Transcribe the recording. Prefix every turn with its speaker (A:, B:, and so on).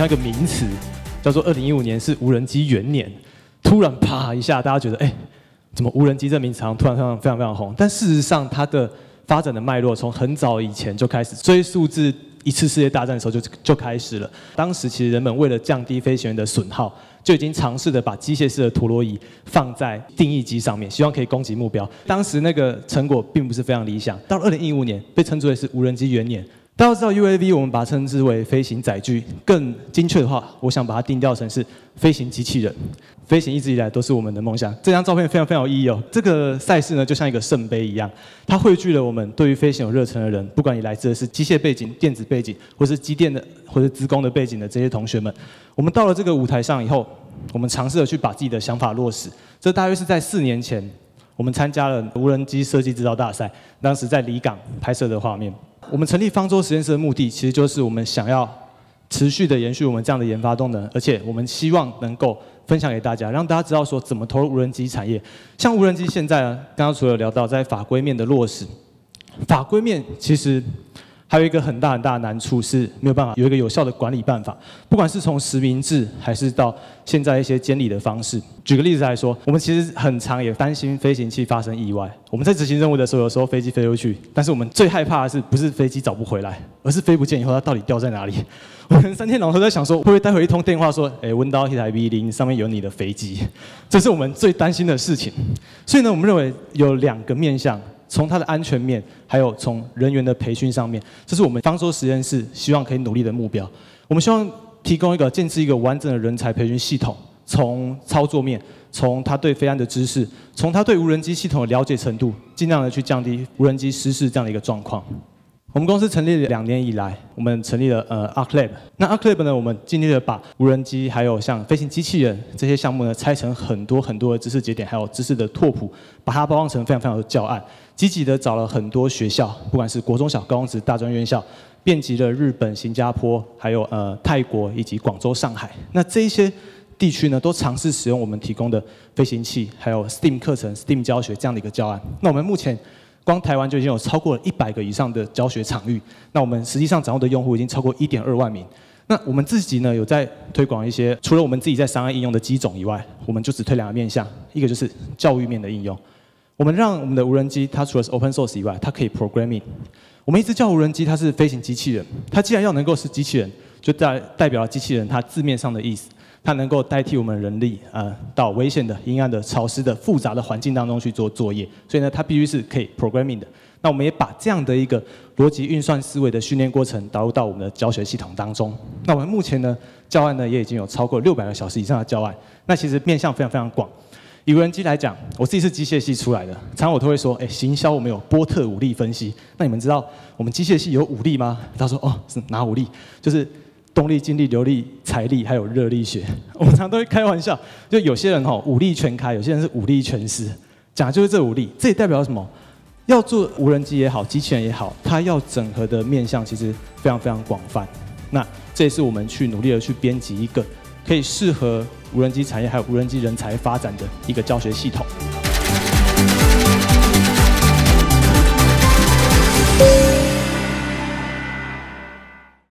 A: 像一个名词，叫做2015年是无人机元年。突然啪一下，大家觉得怎么无人机这名词好像突然非常红？但事实上，它的发展的脉络从很早以前就开始追溯至1次世界大战的时候就开始了。当时其实人们为了降低飞行员的损耗，就已经尝试的把机械式的陀螺仪放在定翼机上面，希望可以攻击目标。当时那个成果并不是非常理想。到了2015年，被称之为是无人机元年。大家都知道 UAV， 我们把它称之为飞行载具。更精确的话，我想把它定调成是飞行机器人。飞行一直以来都是我们的梦想。这张照片非常有意义哦。这个赛事呢，就像一个圣杯一样，它汇聚了我们对于飞行有热忱的人，不管你来自的是机械背景、电子背景，或是机电的或是资工的背景的这些同学们，我们到了这个舞台上以后，我们尝试的去把自己的想法落实。这大约是在4年前，我们参加了无人机设计制造大赛，当时在离港拍摄的画面。我们成立方舟实验室的目的，其实就是我们想要持续的延续我们这样的研发动能，而且我们希望能够分享给大家，让大家知道说怎么投入无人机产业。像无人机现在呢，刚刚除了聊到在法规面的落实，法规面其实还有一个很大的难处是没有办法有一个有效的管理办法，不管是从实名制还是到现在一些监理的方式。举个例子来说，我们其实很常也担心飞行器发生意外。我们在执行任务的时候，有时候飞机飞出去，但是我们最害怕的是不是飞机找不回来，而是飞不见以后它到底掉在哪里。我们3天2头在想说，会不会待会一通电话说，问到一台 B0上面有你的飞机，这是我们最担心的事情。所以呢，我们认为有2个面向。从它的安全面，还有从人员的培训上面，这是我们方舟实验室希望可以努力的目标。我们希望提供建制一个完整的人才培训系统，从操作面，从他对飞安的知识，从他对无人机系统的了解程度，尽量的去降低无人机失事这样的一个状况。我们公司成立了2年以来，我们成立了Arc Lab。那 Arc Lab 呢，我们尽力的把无人机还有像飞行机器人这些项目呢，拆成很多的知识节点，还有知识的拓扑，把它包装成非常多的教案。积极的找了很多学校，不管是国中小、高中职、大专院校，遍及了日本、新加坡，还有泰国以及广州、上海。那这一些地区呢，都尝试使用我们提供的飞行器，还有 STEAM 课程、STEAM 教学这样的一个教案。那我们目前光台湾就已经有超过了100个以上的教学场域，那我们实际上掌握的用户已经超过1.2万名。那我们自己呢，有在推广一些除了我们自己在商业应用的机种以外，我们就只推2个面向，一个就是教育面的应用。我们让我们的无人机，它除了是 open source 以外，它可以 programming。我们一直叫无人机它是飞行机器人，它既然要能够是机器人，就代表了机器人它字面上的意思。它能够代替我们人力，到危险的、阴暗的、潮湿的、复杂的环境当中去做作业，所以呢，它必须是可以 programming 的。那我们也把这样的一个逻辑运算思维的训练过程导入到我们的教学系统当中。那我们目前呢，教案呢也已经有超过600个小时以上的教案，那其实面向非常广。以无人机来讲，我自己是机械系出来的，常常我都会说，行销我们有波特五力分析。那你们知道我们机械系有5力吗？他说，是哪5力？就是动力、静力、流力、财力，还有热力学。我们常常都会开玩笑，就有些人5力全开，有些人是5力全失，讲的就是这5力。这也代表什么？要做无人机也好，机器人也好，它要整合的面向其实非常广泛。那这也是我们去努力的去编辑一个可以适合无人机产业还有无人机人才发展的一个教学系统。